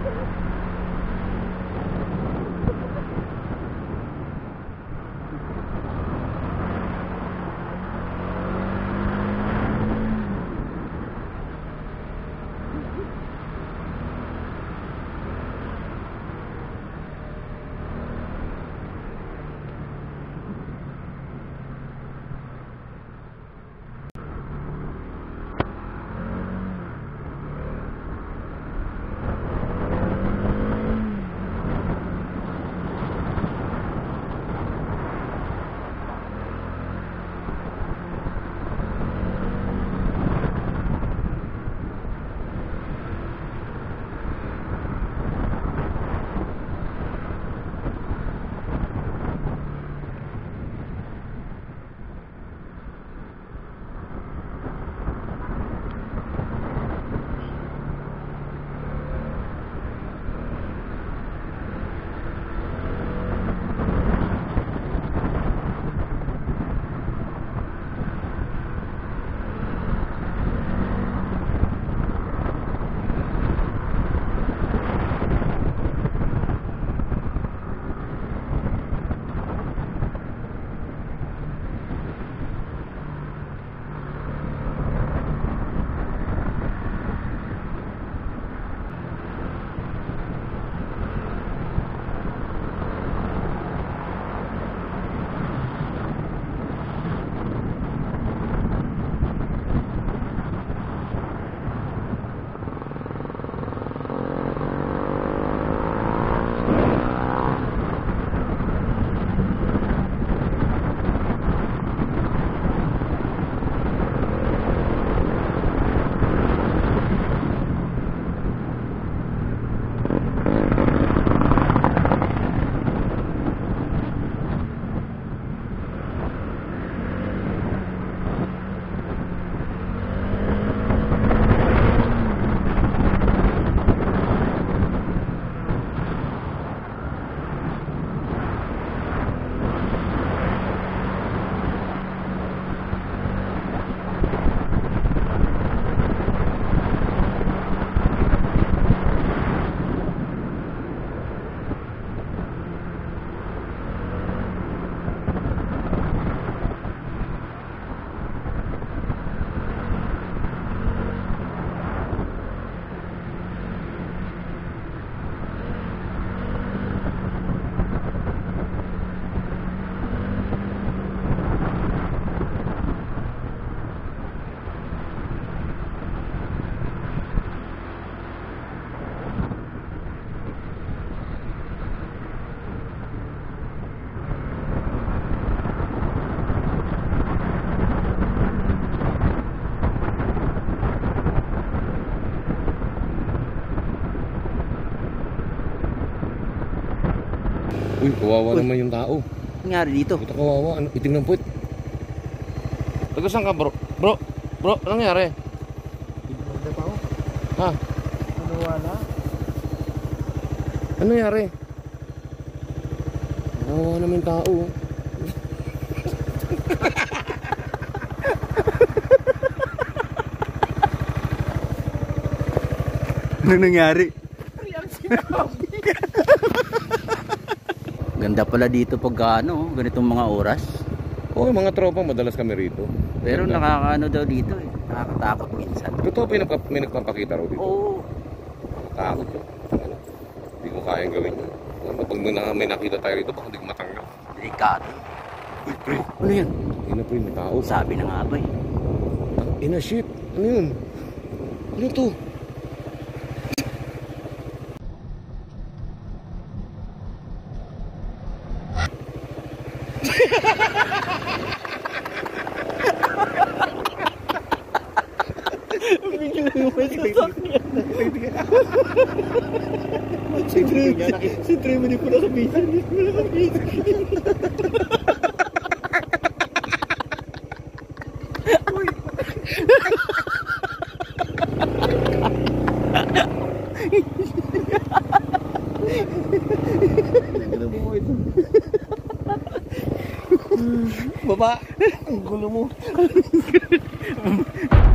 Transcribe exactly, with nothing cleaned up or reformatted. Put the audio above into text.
Uy, kawawa Uy. naman yung tao. Nangyari dito? Ito kawawa, ano, itim ng puwit. Taga saan ka bro? Bro, bro, anong nangyari? Hindi pa ako. Ha? Ano wala? Ano nangyari? Kawawa naman yung tao. Anong nangyari? Ganda pala dito pag ano, ganitong mga oras. Oo, mga tropa, madalas kami rito. Pero Ganda. nakakaano daw dito eh. Nakakatakot minsan. Totoo, may, nagpa, may nagpapakita raw dito. Oo. Takot yun. Ano? Hindi ko kayang gawin yun. Ano, pag may, na- may nakita tayo rito, baka hindi ko matanggap. Delikado. Uy, pre. Ano yan? Ina pre, may tao. Sabi na nga ba eh. Ina shit. Ano yun? Ano to? Bigla naman sa sakyan. Si Trey, si Trey mo din po nakabisan. Baba, ang gulo mo.